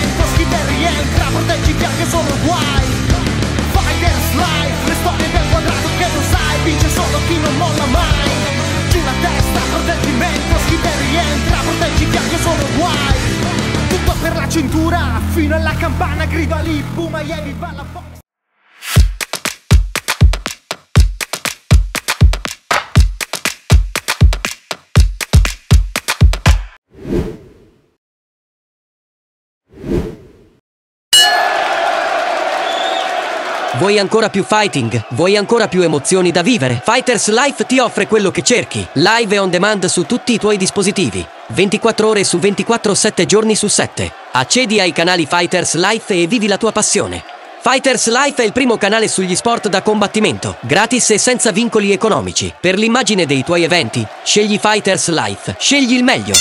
combattimento, chi te rientra, proteggiti anche solo guai. Fighters Life, le storie del quadrato che non sai, vince solo chi non molla mai. Giù la testa, proteggimento, chi te rientra, proteggiti anche solo guai. Tutto per la cintura, fino alla campana, grida lì, boom, e viva la box. Vuoi ancora più fighting? Vuoi ancora più emozioni da vivere? Fighters Life ti offre quello che cerchi. Live e on demand su tutti i tuoi dispositivi. 24 ore su 24, 7 giorni su 7. Accedi ai canali Fighters Life e vivi la tua passione. Fighters Life è il primo canale sugli sport da combattimento, gratis e senza vincoli economici. Per l'immagine dei tuoi eventi, scegli Fighters Life. Scegli il meglio.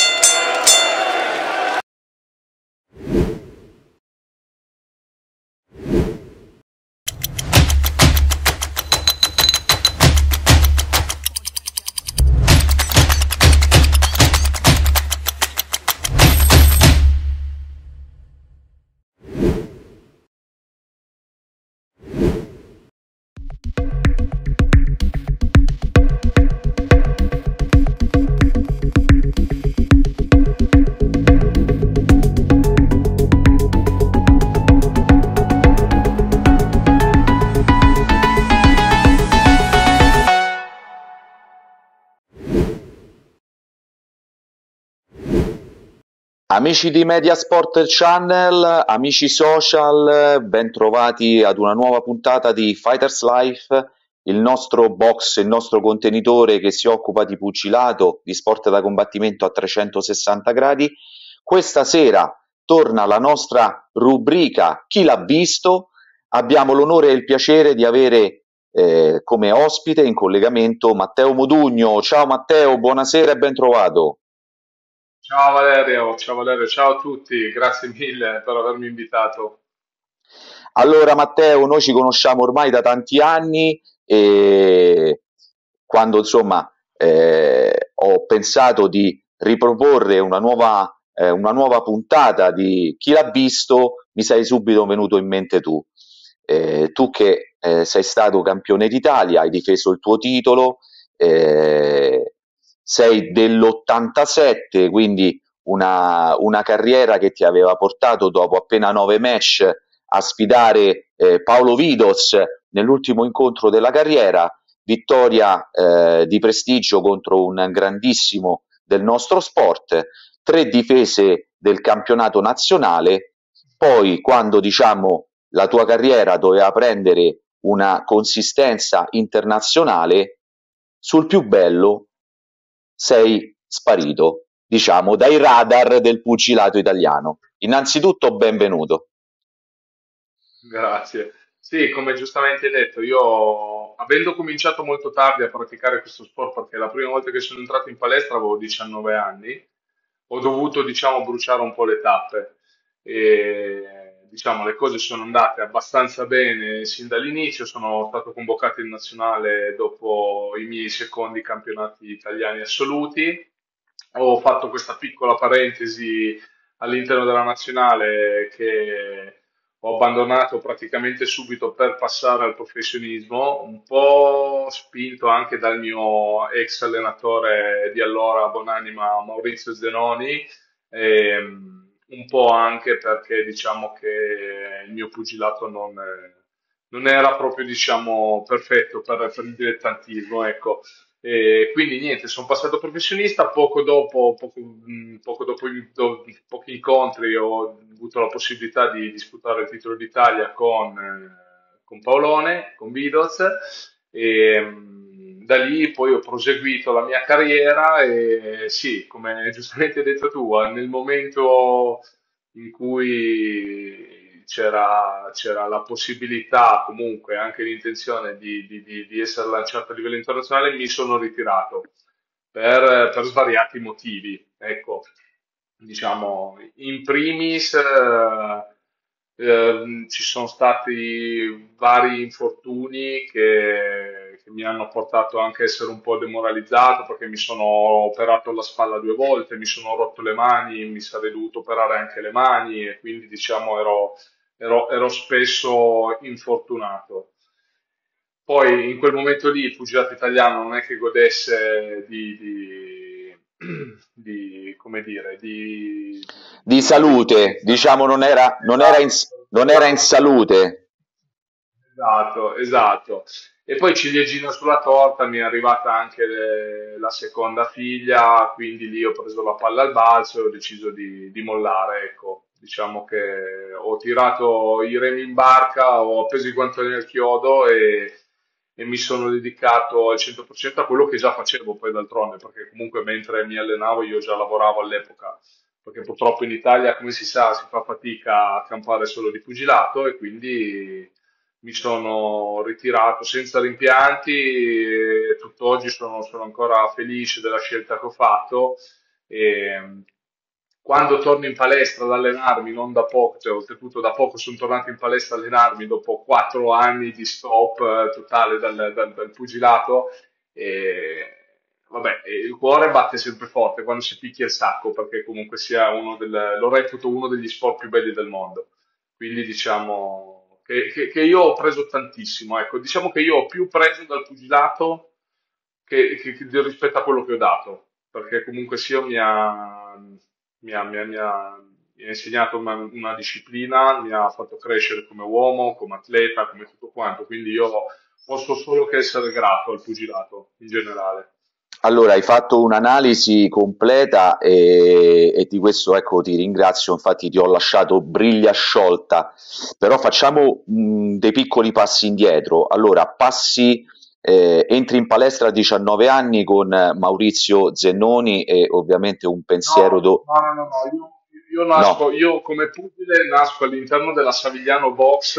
Amici di Mediasport Channel, amici social, bentrovati ad una nuova puntata di Fighters Life, il nostro box, il nostro contenitore che si occupa di pugilato, di sport da combattimento a 360 gradi. Questa sera torna la nostra rubrica Chi l'ha visto? Abbiamo l'onore e il piacere di avere come ospite in collegamento Matteo Modugno. Ciao Matteo, buonasera e ben trovato. Ciao Valerio, ciao a tutti, grazie mille per avermi invitato. Allora Matteo, noi ci conosciamo ormai da tanti anni e quando insomma ho pensato di riproporre una nuova puntata di Chi l'ha visto, mi sei subito venuto in mente tu. Tu che sei stato campione d'Italia, hai difeso il tuo titolo, eh, sei dell'87, quindi una carriera che ti aveva portato dopo appena 9 match a sfidare Paolo Vidos nell'ultimo incontro della carriera, vittoria di prestigio contro un grandissimo del nostro sport, 3 difese del campionato nazionale, poi quando diciamo la tua carriera doveva prendere una consistenza internazionale, sul più bello sei sparito, diciamo, dai radar del pugilato italiano. Innanzitutto benvenuto. Grazie. Sì, come giustamente hai detto, io avendo cominciato molto tardi a praticare questo sport, perché la prima volta che sono entrato in palestra avevo 19 anni, ho dovuto, diciamo, bruciare un po' le tappe e, diciamo, le cose sono andate abbastanza bene sin dall'inizio, sono stato convocato in nazionale dopo i miei secondi campionati italiani assoluti, ho fatto questa piccola parentesi all'interno della nazionale che ho abbandonato praticamente subito per passare al professionismo, un po' spinto anche dal mio ex allenatore di allora, buonanima Maurizio Zenoni, un po' anche perché diciamo che il mio pugilato non era proprio diciamo perfetto per il dilettantismo, ecco. E quindi niente, sono passato professionista, poco dopo pochi incontri ho avuto la possibilità di disputare il titolo d'Italia con Paolone, con Vidoz, e da lì poi ho proseguito la mia carriera e sì, come giustamente hai detto tu, nel momento in cui c'era la possibilità, comunque anche l'intenzione di essere lanciato a livello internazionale, mi sono ritirato per svariati motivi. Ecco, diciamo, in primis ci sono stati vari infortuni che che mi hanno portato anche a essere un po' demoralizzato perché mi sono operato la spalla 2 volte, mi sono rotto le mani, mi sarei dovuto operare anche le mani e quindi diciamo ero spesso infortunato. Poi in quel momento lì il pugilato italiano non è che godesse come dire, Di di una salute, ricchezza. diciamo, Esatto, non era in esatto. salute. Esatto, esatto. E poi ciliegina sulla torta mi è arrivata anche la seconda figlia, quindi lì ho preso la palla al balzo e ho deciso di mollare, ecco. Diciamo che ho tirato i remi in barca, ho appeso i guantoni al chiodo e mi sono dedicato al 100% a quello che già facevo poi d'altronde, perché comunque mentre mi allenavo io già lavoravo all'epoca, perché purtroppo in Italia, come si sa, si fa fatica a campare solo di pugilato e quindi mi sono ritirato senza rimpianti e tutt'oggi sono ancora felice della scelta che ho fatto. E quando torno in palestra ad allenarmi, non da poco, cioè oltretutto da poco sono tornato in palestra ad allenarmi dopo 4 anni di stop totale dal pugilato. E, vabbè, e il cuore batte sempre forte quando si picchia il sacco, perché comunque sia lo reputo uno degli sport più belli del mondo. Quindi diciamo che io ho preso tantissimo, ecco, diciamo che io ho più preso dal pugilato rispetto a quello che ho dato, perché comunque sia mi ha insegnato una disciplina, mi ha fatto crescere come uomo, come atleta, come tutto quanto, quindi io posso solo che essere grato al pugilato in generale. Allora, hai fatto un'analisi completa e di questo ecco, ti ringrazio, infatti ti ho lasciato briglia sciolta, però facciamo dei piccoli passi indietro. Allora, entri in palestra a 19 anni con Maurizio Zennoni e ovviamente un pensiero No, no, no, no, no, No, io come pugile nasco all'interno della Savigliano Box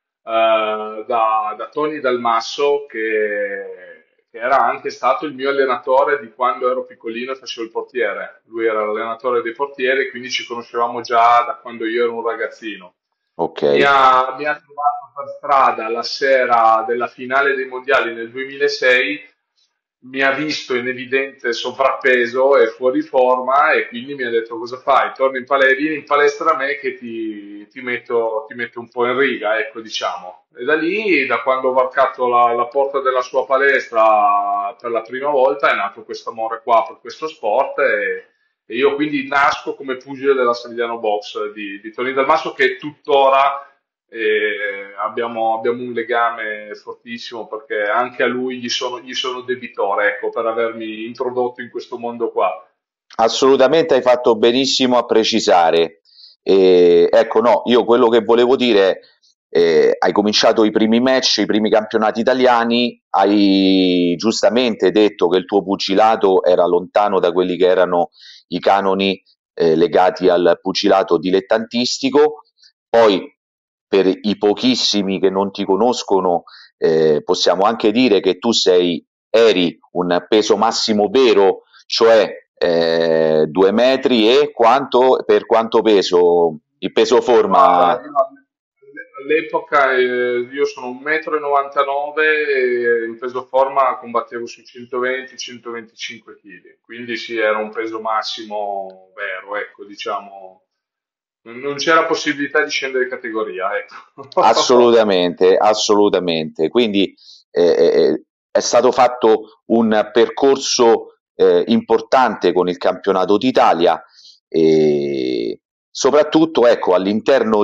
da Tony Dalmasso che era anche stato il mio allenatore di quando ero piccolino e facevo il portiere. Lui era l'allenatore dei portieri, quindi ci conoscevamo già da quando io ero un ragazzino. ok. Mi ha trovato per strada la sera della finale dei mondiali nel 2006, mi ha visto in evidente sovrappeso e fuori forma e quindi mi ha detto cosa fai? Torni in palestra, vieni in palestra a me che ti metto un po' in riga, ecco diciamo. E da lì, da quando ho varcato la porta della sua palestra per la prima volta, è nato questo amore qua per questo sport e io quindi nasco come pugile della Savigliano Box di Tony Dalmasso che tuttora abbiamo un legame fortissimo perché anche a lui gli sono debitore, ecco, per avermi introdotto in questo mondo qua. Assolutamente hai fatto benissimo a precisare. Ecco, no, io quello che volevo dire, hai cominciato i primi match, i primi campionati italiani, hai giustamente detto che il tuo pugilato era lontano da quelli che erano i canoni, legati al pugilato dilettantistico. Poi, per i pochissimi che non ti conoscono, possiamo anche dire che eri un peso massimo vero, cioè 2 metri e per quanto peso? Il peso Guarda, forma? io all'epoca io sono 1,99 m e in peso forma combattevo sui 120-125 kg, quindi sì, era un peso massimo vero, ecco, diciamo, non c'era possibilità di scendere di categoria, ecco. Assolutamente, assolutamente. Quindi è stato fatto un percorso importante con il campionato d'Italia e soprattutto ecco, all'interno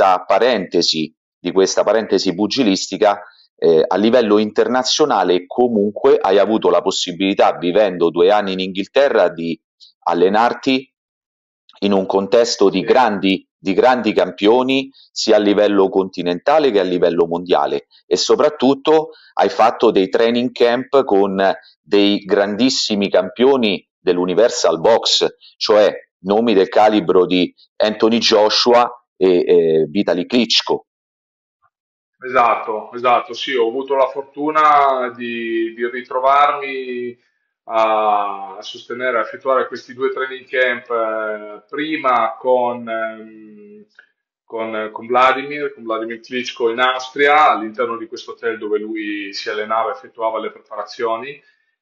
di questa parentesi pugilistica, a livello internazionale comunque hai avuto la possibilità, vivendo 2 anni in Inghilterra, di allenarti in un contesto Sì. di grandi campioni sia a livello continentale che a livello mondiale e soprattutto hai fatto dei training camp con dei grandissimi campioni dell'Universal Box, cioè nomi del calibro di Anthony Joshua e Vitaly Klitschko. Esatto, esatto, sì, ho avuto la fortuna di ritrovarmi a sostenere, a effettuare questi due training camp, prima con Vladimir Klitschko in Austria, all'interno di questo hotel dove lui si allenava, effettuava le preparazioni.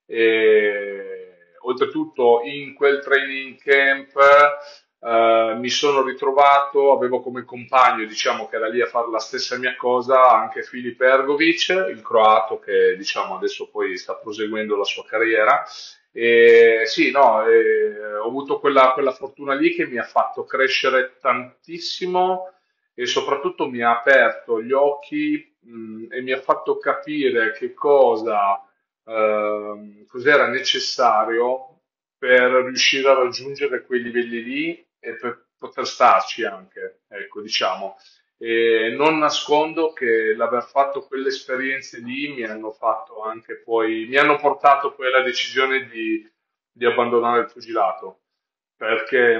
E oltretutto in quel training camp mi sono ritrovato, avevo come compagno, diciamo, che era lì a fare la stessa mia cosa, anche Filip Ergovic, il croato che diciamo adesso poi sta proseguendo la sua carriera. E sì, no, ho avuto quella fortuna lì che mi ha fatto crescere tantissimo e soprattutto mi ha aperto gli occhi, e mi ha fatto capire che cos'era necessario per riuscire a raggiungere quei livelli lì e per poter starci anche, ecco, diciamo. E non nascondo che l'aver fatto quelle esperienze lì mi hanno fatto anche poi, mi hanno portato poi alla decisione di abbandonare il pugilato, perché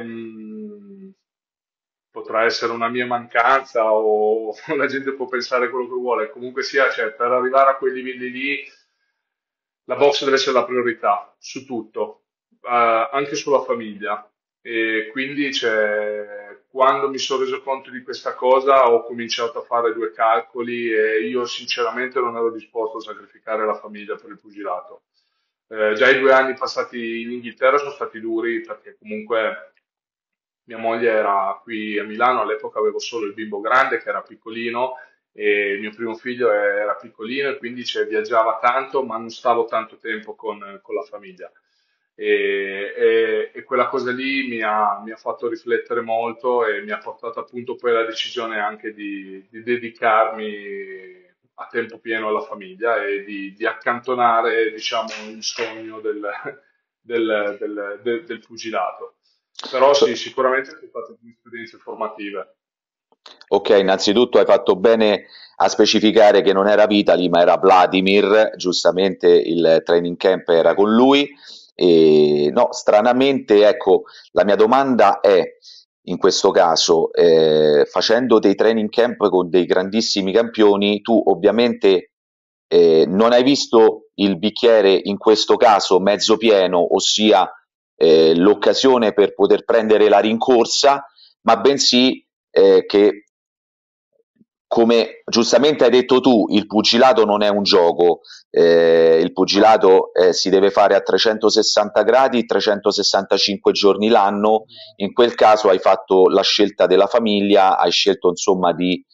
potrà essere una mia mancanza o la gente può pensare quello che vuole, comunque sia, cioè, per arrivare a quei livelli lì la box deve essere la priorità su tutto, anche sulla famiglia. E quindi quando mi sono reso conto di questa cosa ho cominciato a fare due calcoli e io sinceramente non ero disposto a sacrificare la famiglia per il pugilato. Già i 2 anni passati in Inghilterra sono stati duri perché comunque mia moglie era qui a Milano, all'epoca avevo solo il bimbo grande che era piccolino e il mio primo figlio era piccolino e quindi viaggiava tanto, ma non stavo tanto tempo con la famiglia. E quella cosa lì mi ha fatto riflettere molto e mi ha portato appunto poi alla decisione anche di dedicarmi a tempo pieno alla famiglia e di accantonare, diciamo, il sogno del pugilato. Però sì, So- sicuramente sono state due esperienze formative. Ok, innanzitutto hai fatto bene a specificare che non era Vitali, ma era Vladimir, giustamente il training camp era con lui. E no, stranamente, ecco, la mia domanda è, in questo caso, facendo dei training camp con dei grandissimi campioni, tu ovviamente non hai visto il bicchiere in questo caso mezzo pieno, ossia l'occasione per poter prendere la rincorsa, ma bensì che, come giustamente hai detto tu, il pugilato non è un gioco, il pugilato si deve fare a 360 gradi, 365 giorni l'anno. In quel caso hai fatto la scelta della famiglia, hai scelto insomma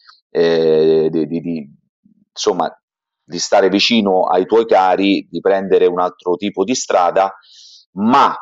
insomma, di stare vicino ai tuoi cari, di prendere un altro tipo di strada, ma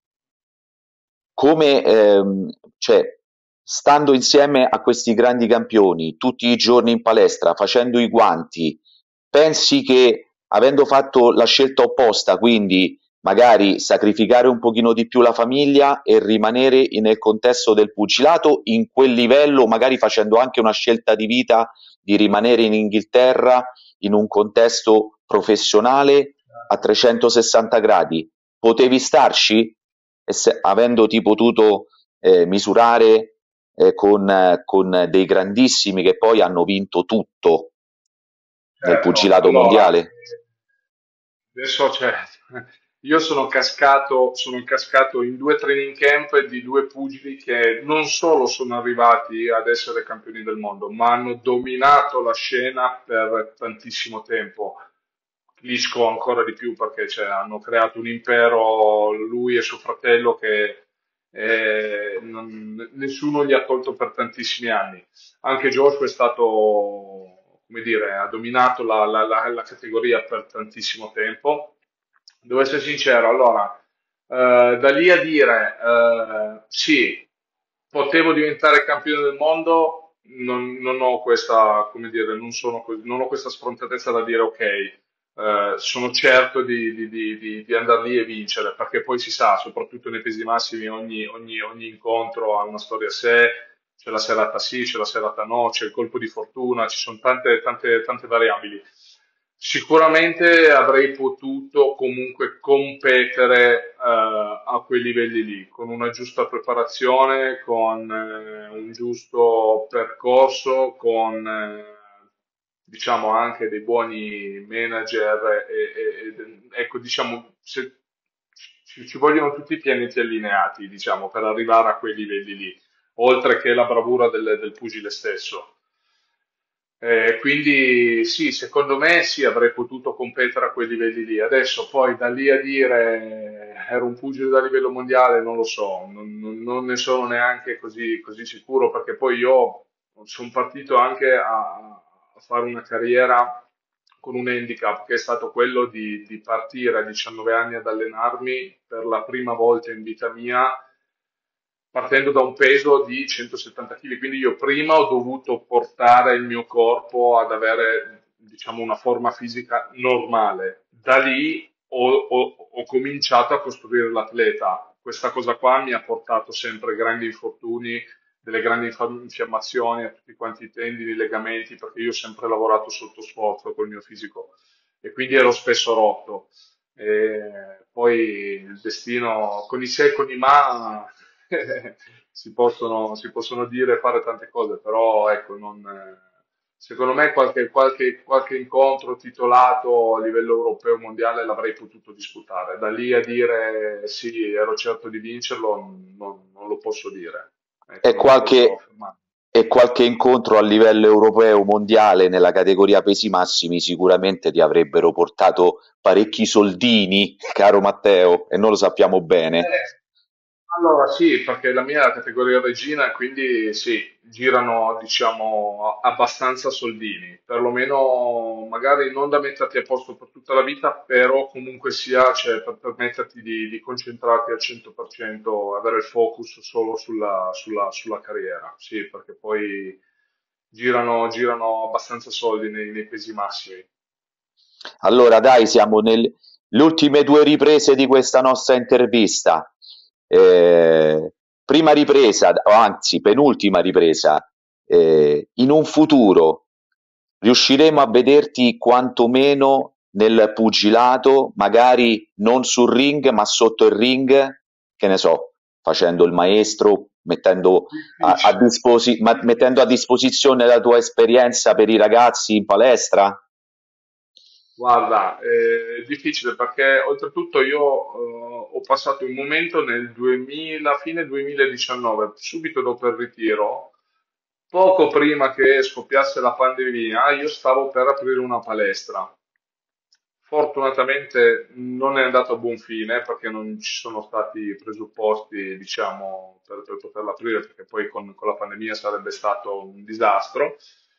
come, cioè, stando insieme a questi grandi campioni tutti i giorni in palestra, facendo i guanti, pensi che avendo fatto la scelta opposta, quindi magari sacrificare un pochino di più la famiglia e rimanere nel contesto del pugilato in quel livello, magari facendo anche una scelta di vita di rimanere in Inghilterra in un contesto professionale a 360 gradi, potevi starci? Avendoti potuto misurare con dei grandissimi che poi hanno vinto tutto nel Certo, pugilato allora, mondiale. adesso io sono cascato in due training camp di due pugili che non solo sono arrivati ad essere campioni del mondo, ma hanno dominato la scena per tantissimo tempo. Klitschko ancora di più perché hanno creato un impero, lui e suo fratello, che nessuno gli ha tolto per tantissimi anni. Anche Joshua è stato, come dire, ha dominato la categoria per tantissimo tempo. Devo essere sincero, allora, da lì a dire sì, potevo diventare campione del mondo, non ho questa, come dire, non ho questa sfrontatezza da dire ok, sono certo di andare lì e vincere, perché poi si sa, soprattutto nei pesi massimi, ogni incontro ha una storia a sé, c'è la serata sì, c'è la serata no, c'è il colpo di fortuna, ci sono tante variabili. Sicuramente avrei potuto comunque competere a quei livelli lì, con una giusta preparazione, con un giusto percorso, con diciamo anche dei buoni manager ecco, diciamo, ci vogliono tutti i pianeti allineati, diciamo, per arrivare a quei livelli lì. oltre che la bravura del pugile stesso. Quindi sì, secondo me sì, avrei potuto competere a quei livelli lì. Adesso poi da lì a dire ero un pugile da livello mondiale, non lo so, non ne sono neanche così sicuro, perché poi io sono partito anche a fare una carriera con un handicap che è stato quello di partire a 19 anni ad allenarmi per la prima volta in vita mia partendo da un peso di 170 kg, quindi io prima ho dovuto portare il mio corpo ad avere, diciamo, una forma fisica normale. Da lì ho cominciato a costruire l'atleta. Questa cosa qua mi ha portato sempre grandi infortuni, delle grandi infiammazioni a tutti quanti i tendini, i legamenti, perché io ho sempre lavorato sotto sforzo col mio fisico e quindi ero spesso rotto. E poi il destino, con i se e con i ma, si possono dire e fare tante cose, però ecco, secondo me qualche incontro titolato a livello europeo mondiale l'avrei potuto disputare. Da lì a dire sì, ero certo di vincerlo, non lo posso dire. Ecco, E non mi posso qualche, affermare. e qualche incontro a livello europeo mondiale nella categoria pesi massimi sicuramente ti avrebbero portato parecchi soldini, caro Matteo, e noi lo sappiamo bene. Allora sì, perché la mia è la categoria regina e quindi sì, girano diciamo abbastanza soldini, perlomeno magari non da metterti a posto per tutta la vita, però comunque sia, cioè, per permetterti di concentrarti al 100%, avere il focus solo sulla carriera, sì, perché poi girano abbastanza soldi nei pesi massimi. Allora, dai, siamo nelle ultime due riprese di questa nostra intervista. Prima ripresa, o anzi, penultima ripresa. In un futuro riusciremo a vederti quantomeno nel pugilato, magari non sul ring, ma sotto il ring, che ne so, facendo il maestro, Difficile. mettendo a disposizione la tua esperienza per i ragazzi in palestra? Guarda, è difficile perché oltretutto io ho passato un momento nel 2000, fine 2019, subito dopo il ritiro, poco prima che scoppiasse la pandemia, io stavo per aprire una palestra. Fortunatamente non è andato a buon fine perché non ci sono stati i presupposti, diciamo, per poterla aprire, perché poi con la pandemia sarebbe stato un disastro.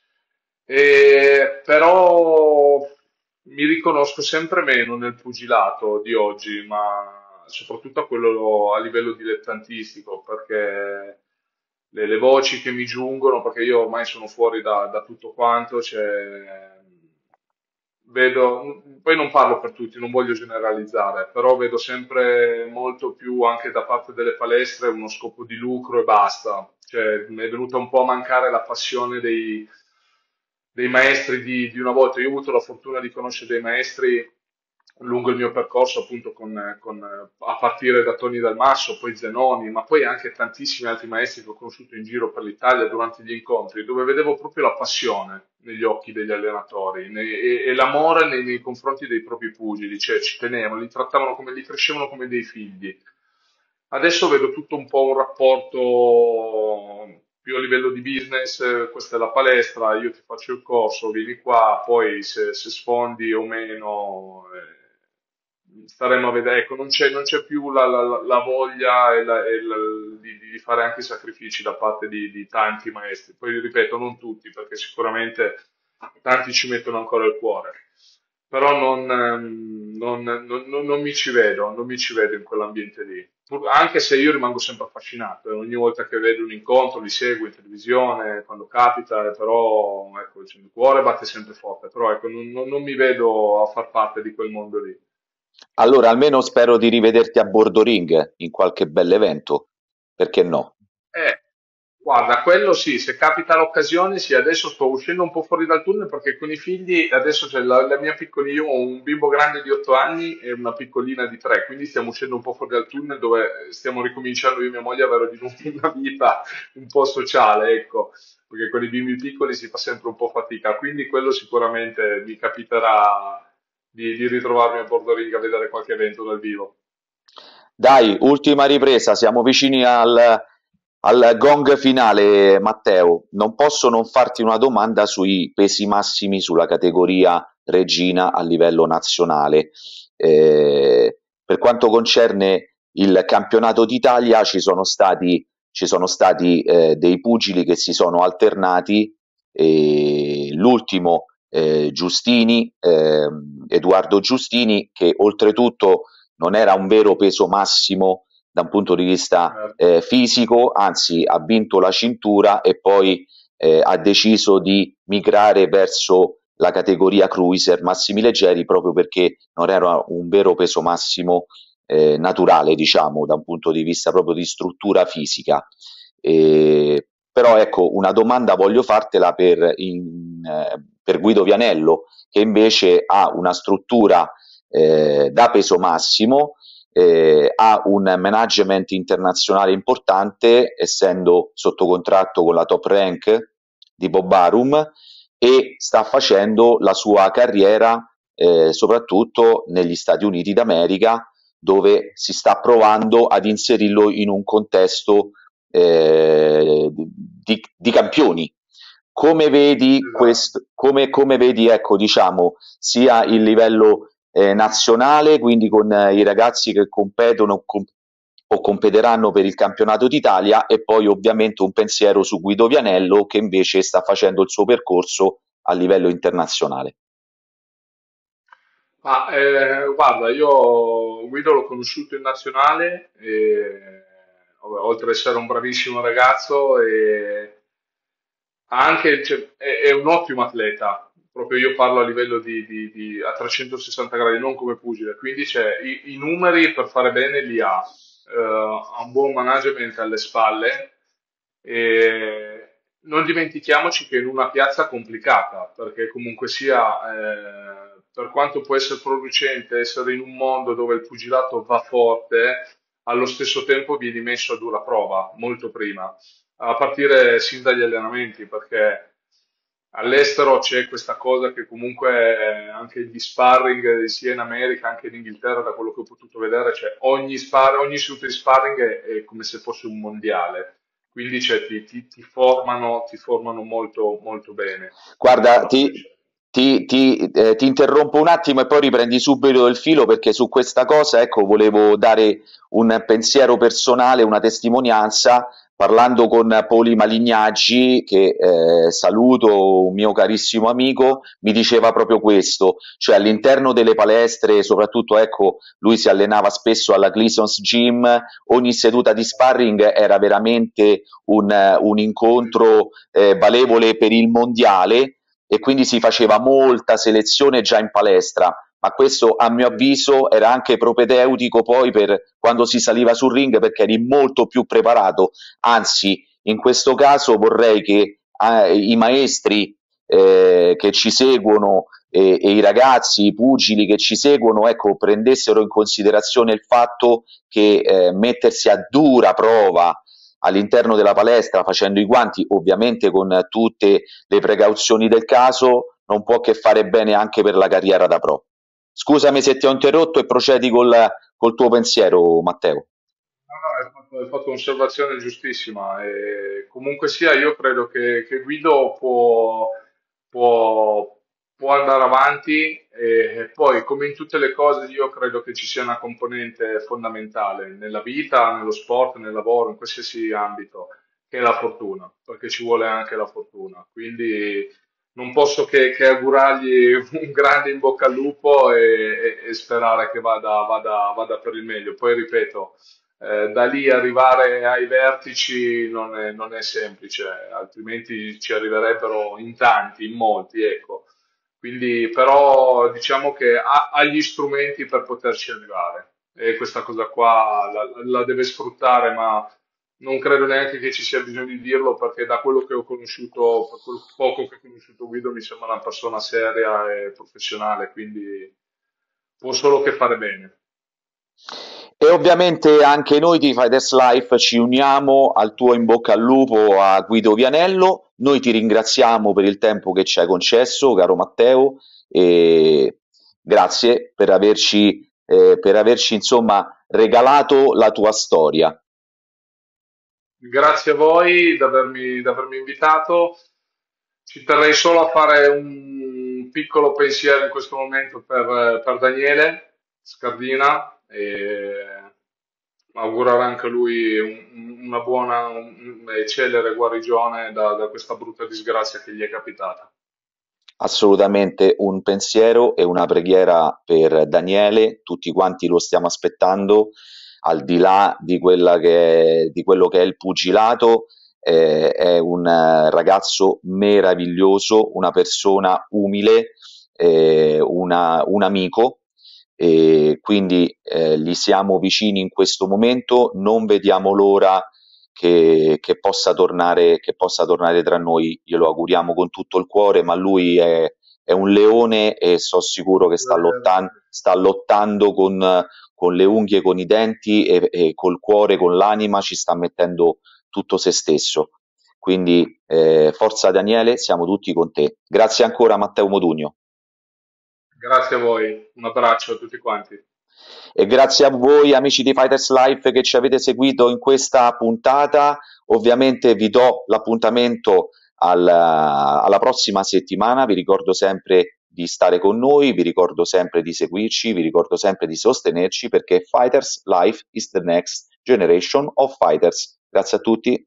Però mi riconosco sempre meno nel pugilato di oggi, ma soprattutto a quello a livello dilettantistico, perché le voci che mi giungono, perché io ormai sono fuori da tutto quanto, cioè, vedo, poi non parlo per tutti, non voglio generalizzare, però vedo sempre molto più anche da parte delle palestre uno scopo di lucro e basta. Cioè, mi è venuta un po' a mancare la passione dei maestri di una volta. Io ho avuto la fortuna di conoscere dei maestri lungo il mio percorso, appunto, a partire da Tony Dal Masso, poi Zenoni, ma poi anche tantissimi altri maestri che ho conosciuto in giro per l'Italia durante gli incontri, dove vedevo proprio la passione negli occhi degli allenatori e l'amore nei confronti dei propri pugili, cioè ci tenevano, li trattavano come, li crescevano come dei figli. Adesso vedo tutto un po' un rapporto più a livello di business, questa è la palestra, io ti faccio il corso, vieni qua, poi se sfondi o meno, staremo a vedere. Ecco, non c'è più la voglia di fare anche sacrifici da parte di tanti maestri. Poi ripeto, non tutti, perché sicuramente tanti ci mettono ancora il cuore, però non mi ci vedo, non mi ci vedo in quell'ambiente lì. Anche se io rimango sempre affascinato, ogni volta che vedo un incontro li seguo in televisione, quando capita, però ecco, cioè, il cuore batte sempre forte, però ecco, non mi vedo a far parte di quel mondo lì. Allora, almeno spero di rivederti a bordo ring in qualche bell'evento, perché no? Eh, guarda, quello sì, se capita l'occasione, sì, adesso sto uscendo un po' fuori dal tunnel perché con i figli, adesso c'è la mia piccolina, io ho un bimbo grande di 8 anni e una piccolina di 3, quindi stiamo uscendo un po' fuori dal tunnel dove stiamo ricominciando io e mia moglie a avere di nuovo una vita un po' sociale, ecco, perché con i bimbi piccoli si fa sempre un po' fatica, quindi quello sicuramente mi capiterà di ritrovarmi a bordo ring a vedere qualche evento dal vivo. Dai, ultima ripresa, siamo vicini Al gong finale, Matteo, non posso non farti una domanda sui pesi massimi sulla categoria regina a livello nazionale. Per quanto concerne il campionato d'Italia, ci sono stati dei pugili che si sono alternati, e l'ultimo, Giustini, Edoardo Giustini, che oltretutto non era un vero peso massimo da un punto di vista fisico, anzi ha vinto la cintura e poi ha deciso di migrare verso la categoria cruiser massimi leggeri proprio perché non era un vero peso massimo naturale, diciamo, da un punto di vista proprio di struttura fisica. Però ecco, una domanda voglio fartela per Guido Vianello, che invece ha una struttura da peso massimo, ha un management internazionale importante, essendo sotto contratto con la Top Rank di Bob Arum, e sta facendo la sua carriera soprattutto negli Stati Uniti d'America, dove si sta provando ad inserirlo in un contesto di campioni. Come vedi questo, come vedi, ecco, diciamo, sia il livello nazionale, quindi con i ragazzi che competono o competeranno per il campionato d'Italia, e poi ovviamente un pensiero su Guido Vianello che invece sta facendo il suo percorso a livello internazionale. Ma guarda, io Guido l'ho conosciuto in nazionale, e, vabbè, oltre ad essere un bravissimo ragazzo, ha anche, cioè, è un ottimo atleta, proprio io parlo a livello a 360 gradi, non come pugile, quindi c'è, i numeri per fare bene li ha un buon management alle spalle, e non dimentichiamoci che in una piazza complicata, perché comunque sia, per quanto può essere producente, essere in un mondo dove il pugilato va forte, allo stesso tempo vieni messo a dura prova, molto prima, a partire sin dagli allenamenti, perché all'estero c'è questa cosa che comunque anche gli sparring sia in America, anche in Inghilterra, da quello che ho potuto vedere, cioè ogni seduta di sparring è come se fosse un mondiale. Quindi cioè, ti formano molto, molto bene. Questo Guarda, la crescita. ti interrompo un attimo e poi riprendi subito il filo, perché su questa cosa, ecco, volevo dare un pensiero personale, una testimonianza, parlando con Poli Malignaggi, che saluto, un mio carissimo amico, mi diceva proprio questo, cioè all'interno delle palestre, soprattutto, ecco, lui si allenava spesso alla Gleason's Gym, ogni seduta di sparring era veramente un incontro valevole per il mondiale, e quindi si faceva molta selezione già in palestra, ma questo a mio avviso era anche propedeutico poi per quando si saliva sul ring, perché eri molto più preparato. Anzi, in questo caso vorrei che i maestri che ci seguono, e i ragazzi, i pugili che ci seguono, ecco, prendessero in considerazione il fatto che mettersi a dura prova all'interno della palestra facendo i guanti, ovviamente con tutte le precauzioni del caso, non può che fare bene anche per la carriera da pro. Scusami se ti ho interrotto e procedi col tuo pensiero, Matteo. No, no, hai fatto un'osservazione giustissima. E comunque sia, io credo che Guido può- può andare avanti, e poi, come in tutte le cose, io credo che ci sia una componente fondamentale nella vita, nello sport, nel lavoro, in qualsiasi ambito, che è la fortuna, perché ci vuole anche la fortuna. Quindi non posso che augurargli un grande in bocca al lupo, e sperare che vada per il meglio. Poi ripeto, da lì arrivare ai vertici non è semplice, altrimenti ci arriverebbero in tanti, in molti, ecco. Quindi, però, diciamo che ha gli strumenti per poterci arrivare, e questa cosa qua la deve sfruttare, ma non credo neanche che ci sia bisogno di dirlo, perché da quello che ho conosciuto, per quel poco che ho conosciuto Guido, mi sembra una persona seria e professionale, quindi può solo che fare bene. E ovviamente anche noi di Fighters Life ci uniamo al tuo in bocca al lupo a Guido Vianello. Noi ti ringraziamo per il tempo che ci hai concesso, caro Matteo, e grazie per averci insomma regalato la tua storia. Grazie a voi di avermi invitato. Ci terrei solo a fare un piccolo pensiero in questo momento per Daniele Scardina e augurare anche a lui una buona e celere guarigione da questa brutta disgrazia che gli è capitata. Assolutamente un pensiero e una preghiera per Daniele, tutti quanti lo stiamo aspettando, al di là di di quello che è il pugilato, è un ragazzo meraviglioso, una persona umile, un amico, e quindi gli siamo vicini in questo momento, non vediamo l'ora che possa tornare tra noi, glielo auguriamo con tutto il cuore, ma lui è un leone e so sicuro che sta lottando con le unghie, con i denti e col cuore, con l'anima, ci sta mettendo tutto se stesso. Quindi forza Daniele, siamo tutti con te. Grazie ancora Matteo Modugno. Grazie a voi, un abbraccio a tutti quanti. E grazie a voi amici di Fighters Life che ci avete seguito in questa puntata. Ovviamente vi do l'appuntamento alla prossima settimana. Vi ricordo sempre di stare con noi, vi ricordo sempre di seguirci, vi ricordo sempre di sostenerci perché Fighters Life is the next generation of fighters. Grazie a tutti.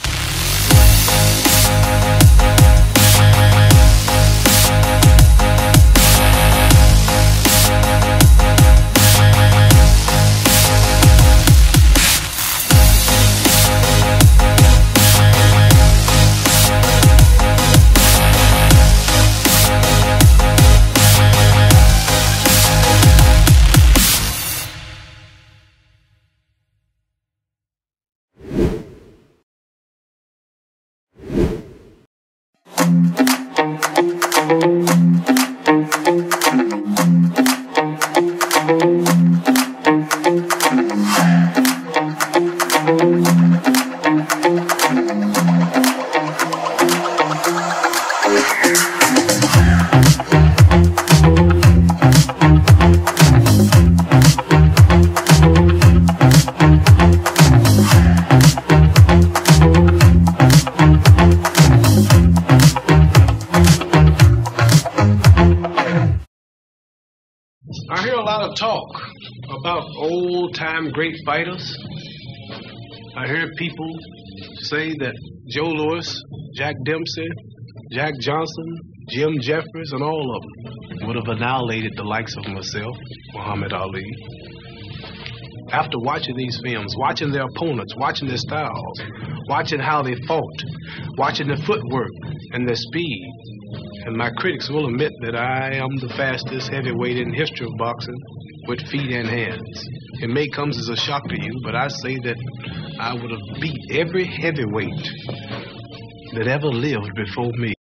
I hear a lot of talk about old-time great fighters. I hear people say that Joe Louis, Jack Dempsey, Jack Johnson, Jim Jeffries, and all of them would have annihilated the likes of myself, Muhammad Ali. After watching these films, watching their opponents, watching their styles, watching how they fought, watching their footwork and their speed, and my critics will admit that I am the fastest heavyweight in history of boxing with feet and hands. It may come as a shock to you, but I say that I would have beat every heavyweight that ever lived before me.